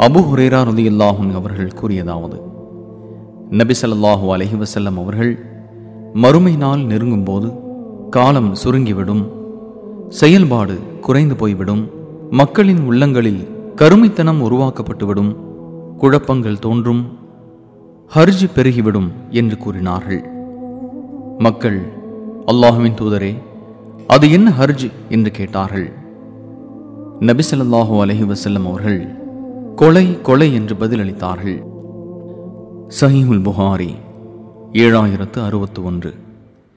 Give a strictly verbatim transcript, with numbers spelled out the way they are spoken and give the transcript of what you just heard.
Abu Hurairah ரலியல்லாஹு அன்ஹு அவர்கள் கூறியதாவது, நபி ஸல்லல்லாஹு அலைஹி வஸல்லம் அவர்கள், மறுமை நாள் நெருங்கும் போது காலம் சுருங்கிவிடும், செயல்பாடு குறைந்து போய்விடும், மக்களின் உள்ளங்களில் கருமைத்தனம் உருவாக்கப்பட்டுவிடும், குழப்பங்கள் தோன்றும், ஹர்ஜ் பெருகிவிடும் என்று கூறினார்கள். மக்கள், அல்லாஹுவின் தூதரே, அது என்ன ஹர்ஜ் என்று கேட்டார்கள். நபி ஸல்லல்லாஹு அலைஹி வஸல்லம் அவர்கள், கொலை கொலை என்று பதிலளித்தார்கள். ஸஹீஹுல் புகாரி ஏழாயிரத்து அறுபத்து ஒன்று.